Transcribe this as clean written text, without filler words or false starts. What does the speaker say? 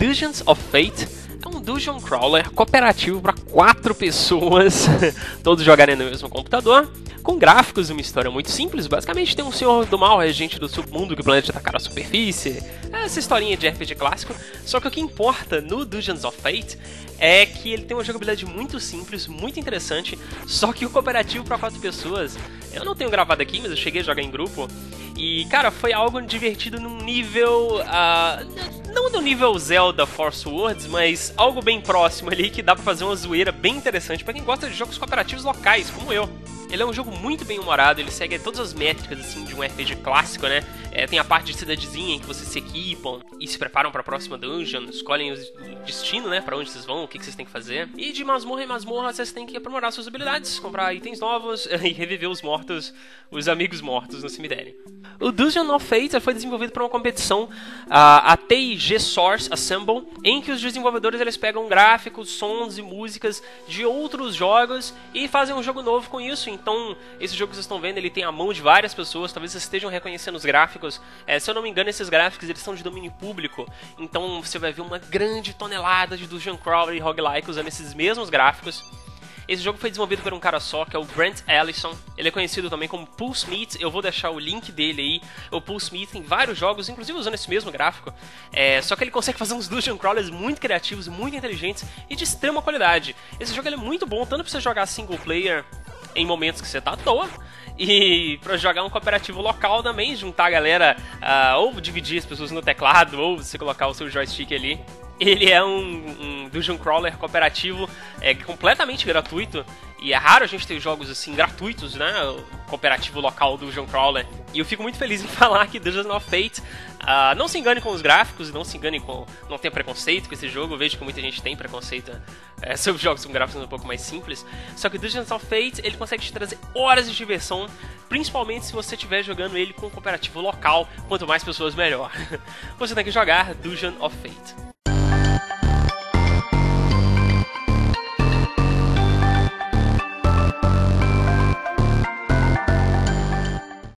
Dungeons of Fate é um dungeon crawler cooperativo para 4 pessoas, todos jogarem no mesmo computador, com gráficos e uma história muito simples. Basicamente tem um senhor do mal, regente do submundo, que planeja atacar a superfície, essa historinha de RPG clássico. Só que o que importa no Dungeons of Fate é que ele tem uma jogabilidade muito simples, muito interessante, só que o cooperativo para 4 pessoas, eu não tenho gravado aqui, mas eu cheguei a jogar em grupo. E, cara, foi algo divertido num nível... não no nível Zelda Force Words, mas algo bem próximo ali, que dá pra fazer uma zoeira bem interessante pra quem gosta de jogos cooperativos locais, como eu. Ele é um jogo muito bem humorado, ele segue todas as métricas assim, de um RPG clássico, né? Tem a parte de cidadezinha em que vocês se equipam e se preparam para a próxima dungeon, escolhem o destino, né? Para onde vocês vão, o que vocês têm que fazer. E de masmorra em masmorra vocês têm que aprimorar suas habilidades, comprar itens novos e reviver os mortos, os amigos mortos no cemitério. O Dungeons of Fate foi desenvolvido para uma competição, a TIG Source Assemble, em que os desenvolvedores eles pegam gráficos, sons e músicas de outros jogos e fazem um jogo novo com isso. Então, esse jogo que vocês estão vendo, ele tem a mão de várias pessoas, talvez vocês estejam reconhecendo os gráficos. Se eu não me engano, esses gráficos eles são de domínio público, então você vai ver uma grande tonelada de Dungeon Crawler e Roguelike usando esses mesmos gráficos. Esse jogo foi desenvolvido por um cara só, que é o Grant Ellison. Ele é conhecido também como Pulsemeat, eu vou deixar o link dele aí. O Pulsemeat tem vários jogos, inclusive usando esse mesmo gráfico. Só que ele consegue fazer uns Dungeon Crawlers muito criativos, muito inteligentes e de extrema qualidade. Esse jogo ele é muito bom, tanto pra você jogar single player em momentos que você tá à toa, e pra jogar um cooperativo local também, juntar a galera, ou dividir as pessoas no teclado, ou você colocar o seu joystick ali. Ele é um Dungeon Crawler cooperativo completamente gratuito, e é raro a gente ter jogos assim gratuitos, né? O cooperativo local Dungeon Crawler. E eu fico muito feliz em falar que Dungeons of Fate, não se engane com os gráficos, não se engane com... não tenha preconceito com esse jogo. Eu vejo que muita gente tem preconceito sobre jogos com gráficos um pouco mais simples. Só que o Dungeons of Fate, ele consegue te trazer horas de diversão, principalmente se você estiver jogando ele com um cooperativo local. Quanto mais pessoas, melhor. Você tem que jogar Dungeons of Fate.